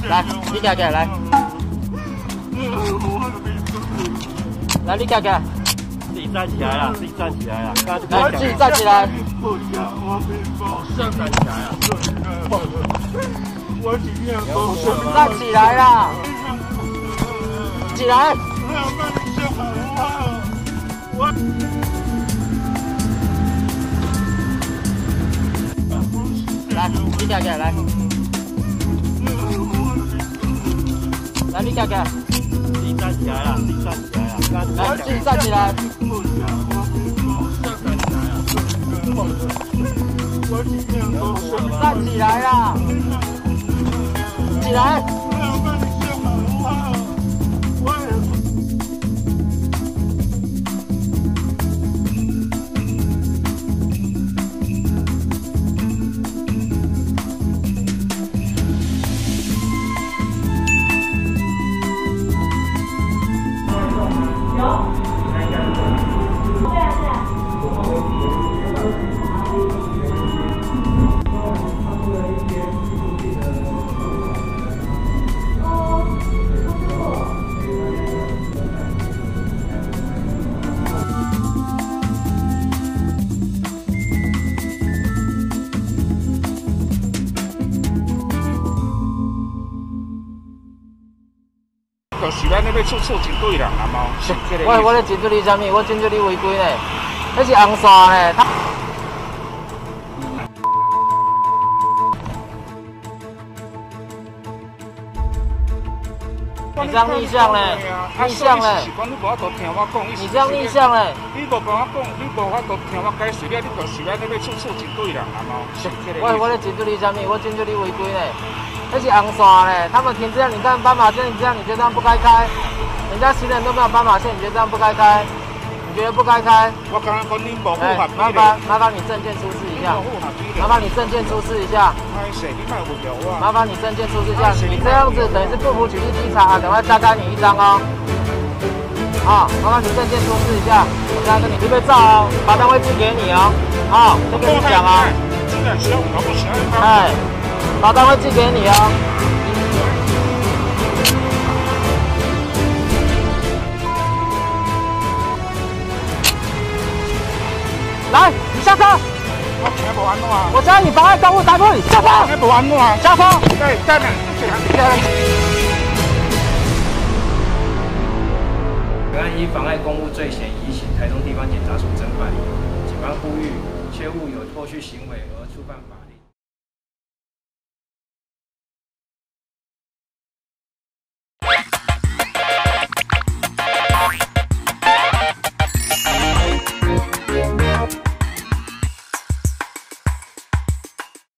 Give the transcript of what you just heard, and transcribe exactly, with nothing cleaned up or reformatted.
来，你站起来，来，来，你站起来， 自己站起来啦，自己站起来啦， 来，自己站起来。 站起来啊！我今天我站起来啦！起来！ 我。 来，你站起来，来，来，你站起来， 自己站起来啦，自己站起来啦， 来，自己站起来。站起来啦！起来！ 就是咱那边处处针对人啊嘛，是这个。 我我咧针对你啥物？我针对你违规呢，那是红线呢。他你这样逆向呢？逆向呢？你这样逆向呢？ 你无跟我讲，你无法度听我解释了，你就是咱那边处处针对人啊嘛，是这个。 我我咧针对你啥物？我针对你违规呢。 那是红线嘞，他们停这样，你看斑马线，你这样，你觉得这样不该开？人家行人都没有斑马线，你觉得这样不该开？你觉得不该开？ 我刚刚讲你保护法规麻烦麻烦你证件出示一下，麻烦你证件出示一下。麻烦你证件出示一下，你这样子等于是不服取缔稽查，等会加开你一张哦。啊，麻烦你证件出示一下，我刚刚跟你预备照哦，罚单会寄给你哦。啊，就跟你讲哦。哎。 罚单会寄给你哦。来，你下车。 我听无安怎啊？ 我叫你妨碍公务逮捕你，下车。 听无安怎啊？ 下车。 对，等下， 本案依妨碍公务罪嫌移请台中地方检察署侦办。警方呼吁，切勿有脱序行为而。